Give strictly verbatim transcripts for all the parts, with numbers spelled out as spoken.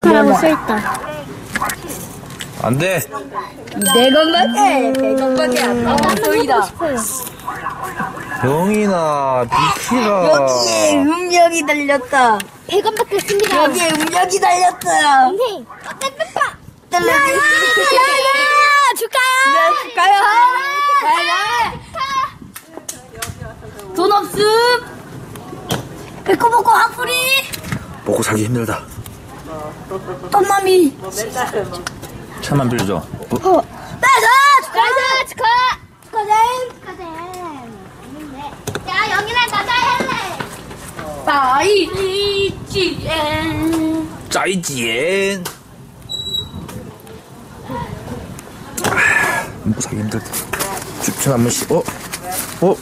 축하라고 써있다. 안 돼. 네 건밖에, 백 건밖에 안 나왔습니다. 영이나, 비키라. 여기에 음력이 달렸다. 백 원밖에 씁니다. 여기에 음력이 달렸다. 선생님, 빠빠빠빠. 달렸다. 축하요. 축하요. 돈 없음. 배꼽 먹고 화풀이. 먹고 살기 힘들다. 똥맘이. 차만 빌려줘. 어? 나이스! 축하, 축하. 축하잼. 축하잼. 야, 영이나 나가 할래. 빠이지엔. 짜이지엔. 아, 먹고 살기 힘들다. 추천 한 번씩. 어? 어?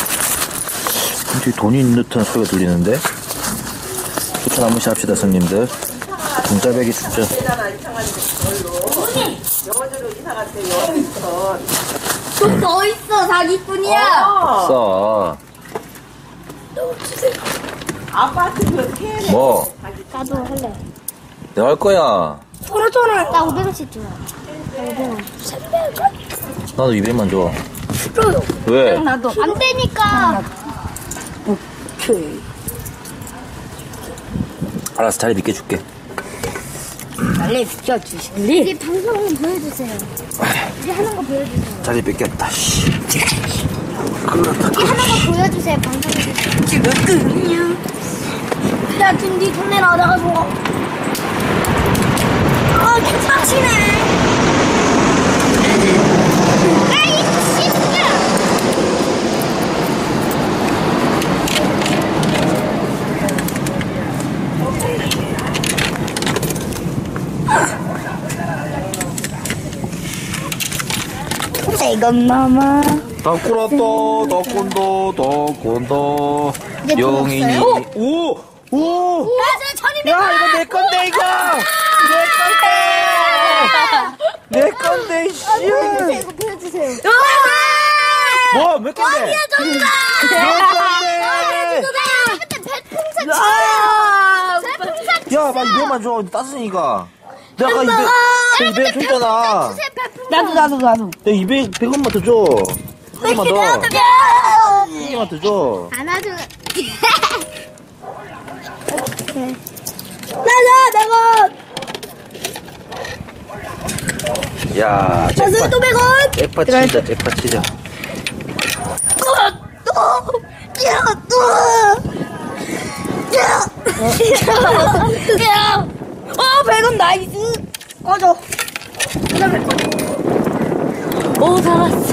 갑자기 돈이 있는 듯한 소리가 들리는데? 추천 한 번씩 합시다, 손님들. 동자백이 추천. 좀 더 있어, 사기꾼이야. 써. 아빠한테 그렇게 뭐? 나도 할래. 내가 할 거야. 손을 손을. 나 오백 원씩 줘. 나도 이백만 줘. 싫어요. 왜? 나도. 안 되니까. 오케이. 알았어, 자리 믿게 줄게. 빨리 비켜주실래? 이제 방송 보여주세요. 이제 하는 거 보여주세요. 자리 뺏겼다, 씨. 이제 하는 거 보여주세요. 방송에서. 지금 야, 딘디 돈내 나다가 줘. 아, 괜찮지네. 아이, 씨야. 이건 마마. 더 꿀었다, 더 꼰다, 더 꼰다. 이제 돈 영인이. 없어요? 오! 오! 맞아, 천이백 야, 이거 내 건데, 이거! 내 건데! 내 건데, 씨! 이거 보여주세요. 뭐, 몇 건데? 내 건데! 야, 나 이백만 줘. 따스니까. 내가 아까 이백, 이백 줬잖아. 나도, 나도, 나도. 내가 이백, 백 원만 더 줘. 백 원만 더. 백 원만 더 줘. 안아줘. 나도, 내가. 야, 나도 잭팟. 또 백 원. 잭팟 치자, 잭팟 치자. 또, 또. 야, 또. 야. 야. 어, 백 원 나이스. 꺼져. 그다음에 꺼져. 오, 살았어.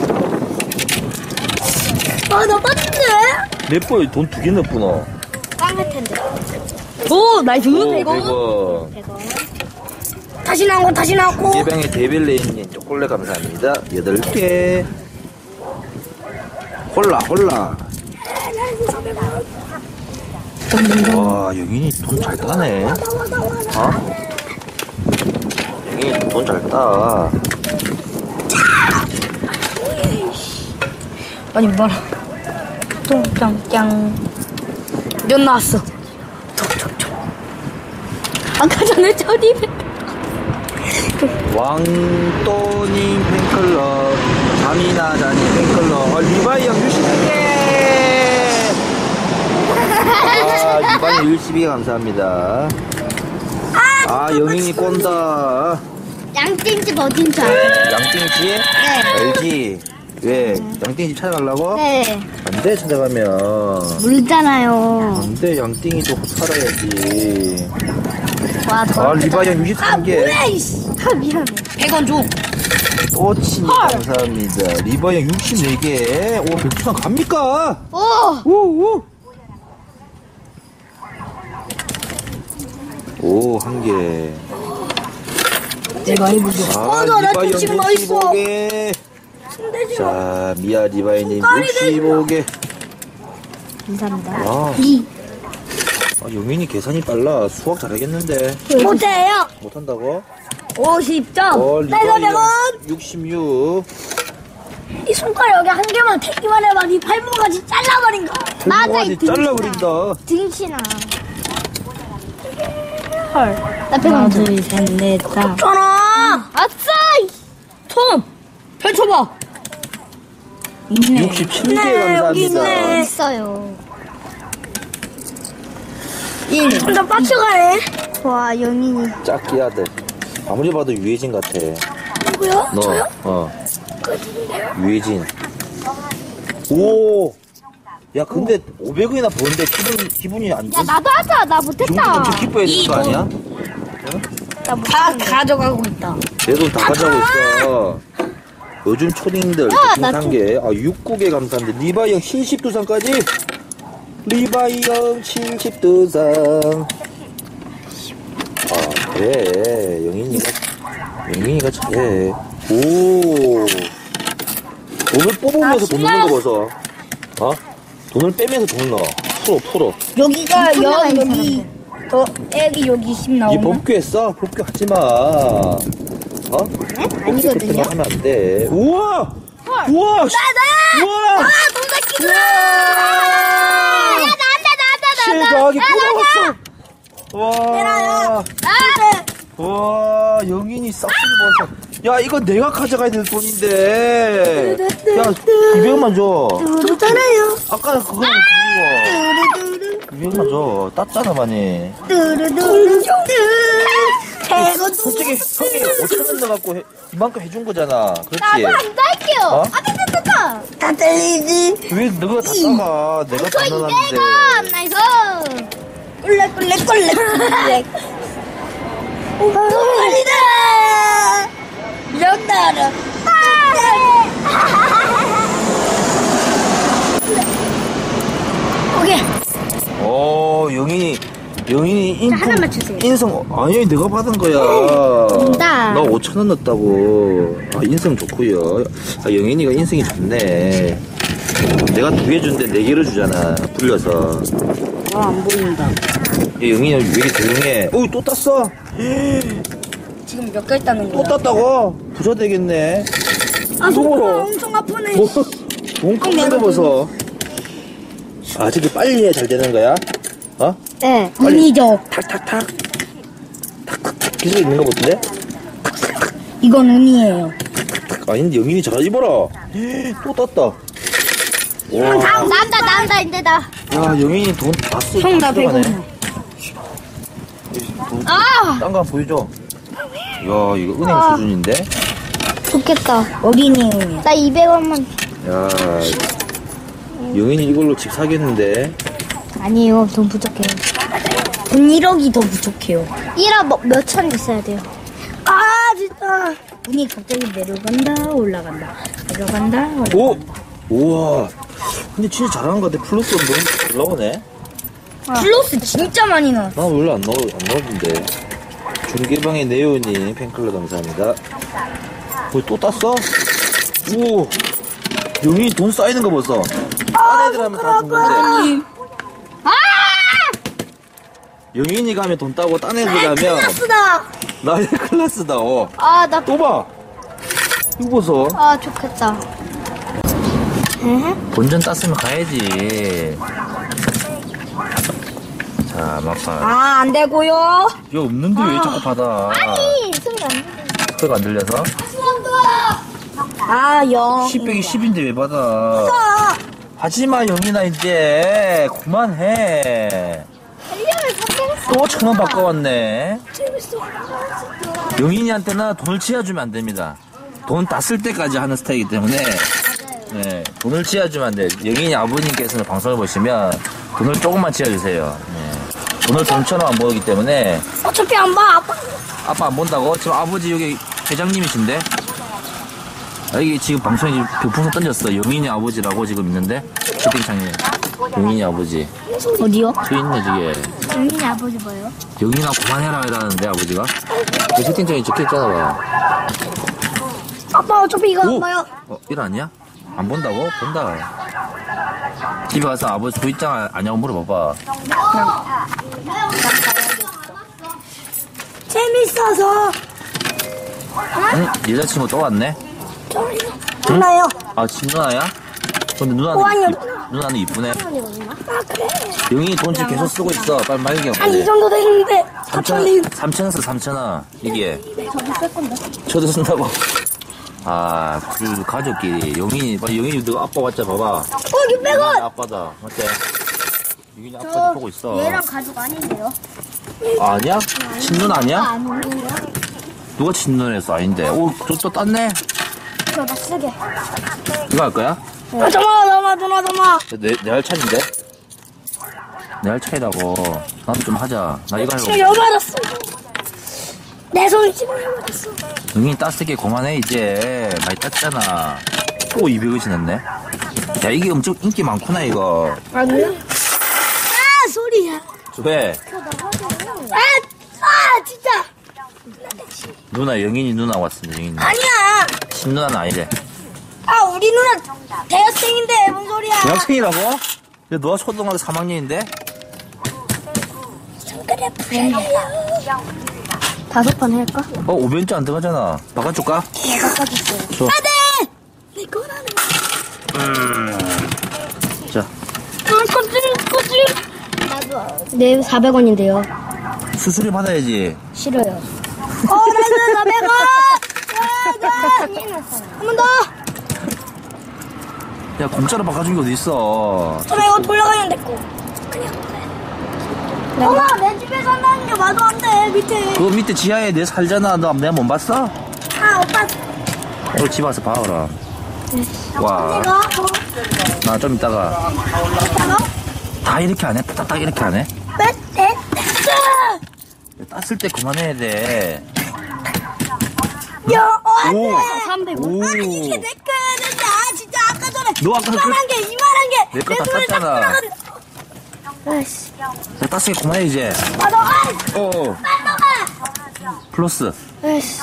아, 나 빠진데? 몇 번, 돈 두 개 냈구나. 깡할 텐데. 오, 나이스. 오, 백 원. 백 원. 백 원. 다시 나오고, 다시 나오고. 예병의 데빌레인님 초콜릿 감사합니다. 여덟 개. 홀라, 홀라. 와, 영인이 돈 잘 따네. 어? 영인이 돈 잘 따. 아니, 뭐라. 똥짱짱. 몇 나왔어? 톡톡톡. 아까 전에 천이백. 왕또님 팬클럽, 자미나자님 팬클럽, 어, 리바이 형 육십 개! 아, 리바이 형 육십 개 감사합니다. 아, 영인이 꼰다. 양띵집 어딘지 알아요? 양띵집? 네. 알지? 왜? 양띵집 찾아가려고? 네. 안 돼, 찾아가면. 물잖아요. 안 돼, 양띵이도 살아야지. 와, 더. 아, 리바이 형 육십삼 개. 뭐야, 이씨. 아, 미안해. 백 원 줘. 또치 감사합니다. 리바이 형 육십네 개. 오, 백두산 갑니까? 오! 오, 오. 오, 한 개. 내가 해보자. 아, 맞아, 나 리바이 형 지금 나 있어. 육십오 개. 자, 미아 리바이님 육십오 개. 감사합니다. 아, 아, 영민이 계산이 빨라. 수학 잘하겠는데. 못해요. 못한다고? 오십 점. 어, 내가 리바이 백 원. 형 육십육. 이 손가락 여기 한 개만 대기만 해봐. 네 팔목까지 잘라버린 거. 맞아, 맞아, 이 등치나. 잘라버린다. 등치나. 헐. 나 하나, 둘, 셋, 넷, 다. 잖아. 아싸! 손 펼쳐봐. 있네. 육십칠 개 네, 여기 감사합니다. 있네. 있어요. 일. 좀 더 빡쳐가네. 와, 영인이. 짝기 아들. 아무리 봐도 유해진 같아. 누구야? 너, 저요? 어. 유해진. 오! 야, 근데 오백 원이나 버는데 기분, 기분이 안 야, 좋지? 나도 하자. 나 못했다. 엄청 기뻐해야 되는 거 아니야? 다 가져가고 있다. 내 돈 다 가져가고 있어. 요즘 초딩들 나 한 개, 아, 육십 개 감사합니다. 리바이 형 칠십이 상까지. 리바이 형 칠십이 상. 아, 그래. 영인이가, 영인이가 잘해. 오. 돈을 뽑으면서 돈 넣는 거 봐서. 어? 돈을 빼면서 돈을 넣어. 풀어, 풀어. 여기가 손 나가 여 있는 여기 더 애기 여기 십 이 나오나? 법규했어? 법규 하지 마. 어? 아니거든요. 하면 안 돼. 우와! 우와! 씨. 우와! 야 나한테 나한테 실각이 또 나왔어. 와. 와, 영인이 싹둑이 먹었어. 야, 이거 내가 가져가야 될 돈인데. 야, 이백 원만 줘. 줬잖아요. 아까 그거는 그거. 이백 원만 줘. 땄잖아, 많이. 뚜루뚜루 최고 솔직히 형이 오천 원 넣어갖고 해- 이만큼 해준 거잖아. 그렇지? 나도 앉아 할게요. 어? 아, 됐다, 됐다. 다 들리지? 왜 너가 다 따가? 내가 다 저 넣어놨는데. 이백 원. 나이스. 꿀렉 꿀렉 꿀렉 꿀렉 꿀이다 이런다라 오케이 오, 영인이, 영인이 인품, 하나만 주세요. 인성, 아니, 내가 받은 거야. 나. 나 오천 원 넣었다고. 아, 인성 좋고요. 아, 영인이가 인성이 좋네. 내가 두 개 준데 네 개를 주잖아. 불려서. 아안 보인다 야, 영인이 왜 이렇게 조용해? 어, 또 땄어? 지금 몇 개 있다는 또 거야? 땄다고? 부자 되겠네. 아 손가락 손으로. 엄청 아프네 뭐, 돈 깎는 거 봐서. 아, 저게 빨리 해야 잘 되는 거야? 어? 네. 운이죠 탁탁탁. 탁탁탁. 기술 있는 거 같은데? 이건 운이에요 아닌데, 영인이 잘 입어라. 또 땄다. 와. 난다, 난다, 이제 나. 야, 영인이 돈 다 쓰. 형 나 배고파 아! 딴거 한번 보여줘. 야, 이거 은행 수준인데? 좋겠다. 어린이 나 이백 원만. 야, 영인이 이걸로 집 사겠는데? 아니에요. 돈 부족해요. 돈 일억이 더 부족해요 일억 뭐, 몇천 있어야 돼요. 아 진짜 운이 갑자기 내려간다 올라간다 내려간다 올라간다 오! 우와. 근데 진짜 잘하는 것 같아. 플러스 너무 잘 나오네. 플러스 진짜 많이 나왔어 난 원래 안 넣어, 안 넣었는데. 중계방의 네오님 팬클럽 감사합니다. 뭐 또 땄어? 오! 영인이 돈 쌓이는 거 봤어. 딴 애들 하면 다 준 건데. 아! 영인이 가면 돈 따고 딴 애들 가면 플러스다 나의 클래스다. 어. 아, 나, 또 봐. 이거 보소. 아, 좋겠다. 본전 땄으면 가야지. 자, 막판. 아 안되고요 야, 없는데 왜 자꾸 받아? 아니, 소리 안 들려. 소리가 안 들려서? 아영 십 빼기 십인데 왜 받아? 하지마, 영인아, 이제. 그만해. 또 천 원 바꿔왔네. 영인이한테는 돈을 치워주면 안 됩니다. 돈 다 쓸 때까지 하는 스타일이기 때문에. 네, 돈을 치워주면 안 돼. 영인이 아버님께서는 방송을 보시면 돈을 조금만 치워주세요. 네. 돈을 돈처럼 안 보이기 때문에. 어차피 안봐 아빠 아빠 안 본다고? 지금 아버지 여기 회장님이신데? 아, 이게 지금 방송에 지금 별풍선 던졌어. 영인이 아버지라고 지금 있는데? 채팅창에. 영인이 아버지. 어디요? 저 있네, 저게. 영민이 아버지 뭐예요? 영인아, 그만해라, 이러는데, 아버지가. 그 채팅창에 적혀있잖아, 봐. 아빠 어차피 이거 안 오! 봐요 어, 일 아니야? 안 본다고? 본다. 집에 가서 아버지 부입장 아냐고 물어봐봐. 재밌어서 응? 여자친구 또 왔네? 몰라요 아, 친누나야? 근데 누나는, 호환이 이, 누나는 이쁘네. 아 그래? 영인이 돈 지금 계속 쓰고 있어. 빨리 말게. 한 이 정도 되는데 사천님. 삼천 원 써, 삼천 원. 이게. 저도 쓸 건데. 저도 쓴다고. 아, 그 가족끼리. 영인이, 영인이 너 아빠 왔자 봐봐. 어 육백 원. 아빠다. 어때? 영인이 아빠 저 보고 있어. 얘랑 가족 아닌데요? 아, 아니야? 친눈 아니야? 아닌데요? 누가 친눈했어? 아닌데. 오, 저 또 땄네? 저나 쓰게. 이거 할 거야? 아 잠깐만 잠깐만 잠깐만 잠깐만. 내, 내 할 차인데? 내 할 차이라고. 나도 좀 하자. 나 이거 지금 하려고. 열받았어. 내 손이 지금 열받았어. 영인이 따스게 그만해, 이제. 많이 땄잖아. 또 이백 원 지났네. 야, 이게 엄청 인기 많구나, 이거. 아니야? 아 소리야. 왜? 아, 아 진짜. 누나, 영인이 누나 왔습니다, 영인이. 아니야. 친누나는 아니래. 아 우리 누나 대학생인데 뭔 소리야. 대학생이라고? 야, 너가 초등학교 삼 학년인데? 그래 부탁이야. 다섯 판 할까? 어, 오백 원째 안 들어가잖아. 바꿔줄까? 내가 깎아줬어요. 줘. 안돼. 내 거라네. 자, 꼬질 꼬질. 네, 사백 원인데요. 수수료 받아야지. 싫어요. 어 나이스 사백 원. 한 번 더. 야, 공짜로 바꿔준 게 어딨어. 전화 이거 돌려가면 됐고. 엄마 내 집에 산다는 게 말도 안 돼. 밑에. 그거 밑에 지하에 내 살잖아. 너 내가 못 봤어? 아 오빠. 오늘 집 와서 봐라. 와, 내가 나 좀 이따가. 어? 다 이렇게 안 해? 딱딱 이렇게 안 해? 뺐대. 땄을 때 그만해야 돼. 야, 어, 안 돼. 오. 삼백 오. 아, 이게 내 거였는데, 아, 진짜 아까 전에. 너 아까 이만한 게, 이만한 게. 내 거 다 손에 딱 땄잖아. 들어가는- 아이씨. 야, 땄을 때 그만해, 이제. 아, 너, 아, 어, 아, 플러스. 아이씨.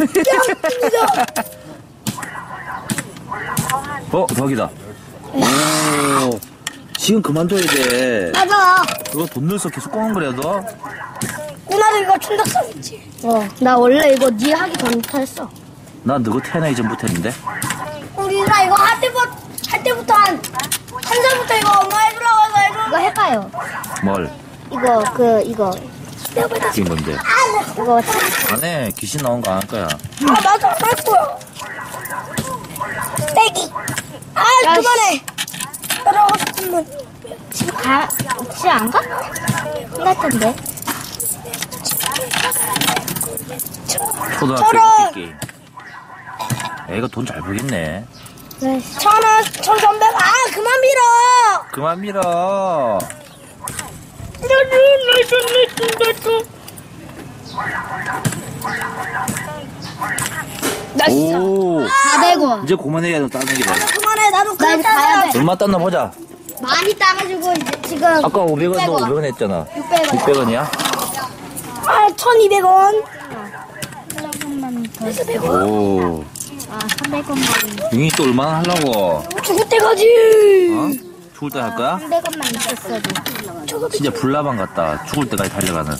어, 더하기다. 오, 지금 그만둬야 돼. 맞아. 그거 돈 넣어서 계속 꼬는 거야, 너? 누나도 이거 충격성 있지. 어, 나 원래 이거 니 하기 전부터 했어. 난 너가 태어나기 전부터 했는데. 우리 누나 이거 할 때부터, 할 때부터 한, 한 살부터 이거 엄마 해주라고 해서 해줘. 이거 해봐요. 뭘? 이거, 그, 이거. 웃긴 건데. 이거 안 해. 귀신 나온 거 안 할 거야. 아, 맞아, 할 거야. 빼기. 아, 야, 그만해. 따라오고 싶으면. 지금 가, 혹시 안 가? 안 갈 텐데. 초등학교 저런. 게임. 애가 돈 잘 벌겠네. 아이씨. 천 원, 천삼백, 아, 그만 밀어. 그만 밀어. 오, 사백 원. 이제 그만해야 너 따는 게 돼. 그만해, 나도 나 그만 이제 가야 따서. 돼. 얼마 땄나 보자. 많이 따가지고, 이제 지금. 아까 오백 원, 너 육백 원. 오백 원 했잖아. 육백 원. 육백 원이야? 아, 천이백 원. 조금만 더. 오, 아, 삼백 원만. 윤이 또 얼마나 하려고? 죽을 때까지. 어? 죽을 때 할 거야? 삼백 원만 있었어도. 진짜 불나방 같다. 죽을 때까지 달려가는.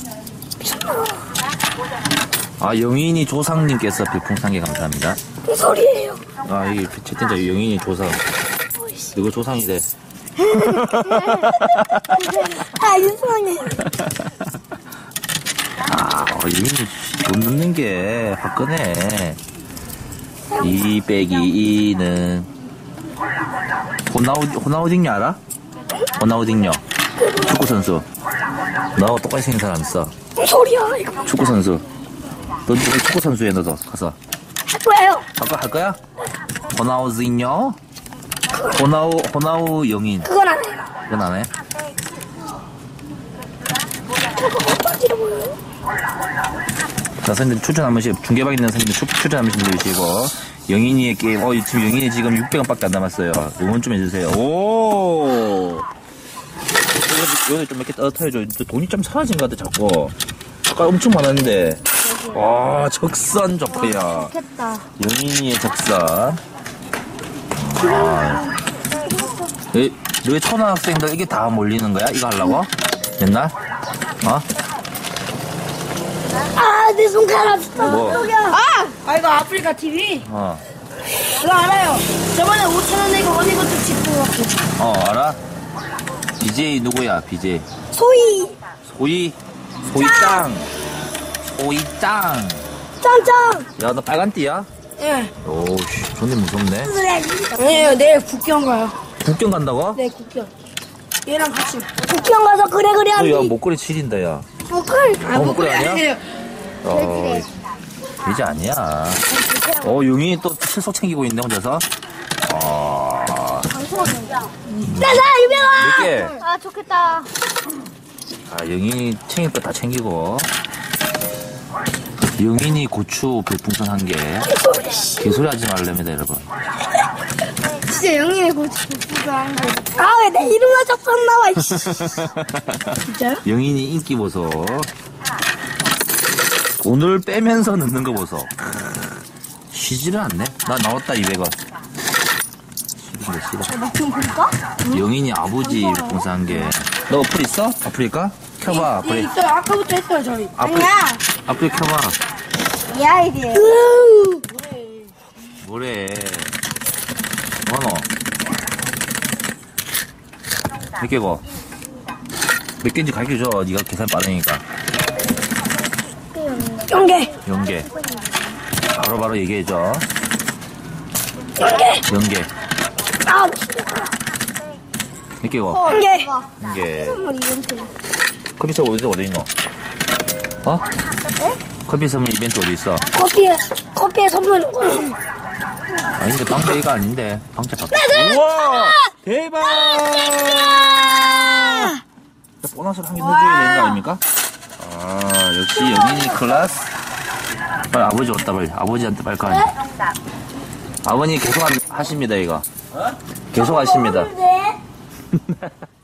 아, 영인이 조상님께서 별풍선 개 감사합니다. 무슨 소리예요? 아, 이게 채팅자 영인이 조상. 이거 조상이래. 아, 이상해. 아, 영인이 돈 넣는 게 화끈해. 이 빼기 이는 호나우, 호나우딩요 알아? 호나우딩요. 축구선수. 너하고 똑같이 생긴 사람 있어. 무슨 소리야, 이거. 축구선수. 너 축구선수에 너도 가서. 할 거예요. 아까 할 거야? 호나우딩요? 호나우, 호나우 영인. 그건 안 해요. 그건 안 해? 저거 헛바지로 보여요? 자, 선생님 추천 한 번씩, 중계방 있는 선생님 추, 추천 한 번씩 해주시고, 영인이의 게임, 어, 지금 영인이 지금 육백 원밖에 안 남았어요. 응원 좀 해주세요. 오! 여기, 여기 좀 이렇게 떨어뜨려줘. 돈이 좀 사라진 것 같아, 자꾸. 아까 엄청 많았는데. 와, 적산 좋고요. 좋겠다. 영인이의 적산. 아. 왜, 왜 초등학생들 이게 다 몰리는 거야? 이거 하려고? 옛날? 어? 아, 내 손가락. 뭐? 아! 아, 이거 아프리카 티비? 어. 그거 알아요. 저번에 오천 원 내고 어디 것도 집고 왔고. 어, 알아? 비제이 누구야, 비제이? 소희. 소희? 소희짱. 소희짱. 짱짱. 야, 너 빨간 띠야? 예. 오씨, 존나 무섭네. 아니에요. 내일 국경 가요. 국경 간다고? 네, 국경. 얘랑 같이. 국경 가서 그래 그래 어, 하니. 야, 목걸이 칠인다, 야. 목걸이. 아, 어, 목걸이 목걸이 아니야? 아니에요. 어, 돼지 아니야. 어, 용인이 또 칠소 챙기고 있네, 혼자서. 어, 나사 유명아. 몇 개? 아, 좋겠다. 아, 영인이 챙길 거 다 챙기고. 영인이 고추 별풍선 한 개. 개소리 하지 말랍니다, 여러분. 진짜 영인의 고추 부부한 거. 아, 왜 내 이름만 자꾸 안 나와, 이씨. 진짜요? 영인이 인기 보소. 돈을 빼면서 넣는 거 보소. 쉬지를 않네. 나 나왔다, 이백 원. 싫은데, 싫어. 막좀 볼까? 영인이 아버지 별풍선 한 개. 너 어플 있어? 아프리카? 켜봐, 예, 아프리. 있어요. 아까부터 했어요, 저희. 아프리, 아프리 켜봐. 이 아이디에. 뭐래. 뭐노? 몇 개고? 몇 개인지 가르쳐줘. 네가 계산 빠르니까. 연계. 연계. 바로바로 얘기해줘. 연계. 연계. 아, 몇 개고? 연계. 연계. 선물 이벤트. 커피 선물 어디, 어디 있노? 어? 커피 선물 이벤트 어디 있어? 커피에, 커피에 선물. 아닌데, 방자 이거 아닌데. 방자 바꿔. 우와! 대박! 보너스를 한 개 넣어줘야 되는 거 아닙니까? 아, 역시 영인이 클래스. 빨리 아버지 왔다, 빨리. 아버지한테 빨리 가. 아버님 계속 하- 하십니다, 이거. 계속 하십니다. 네.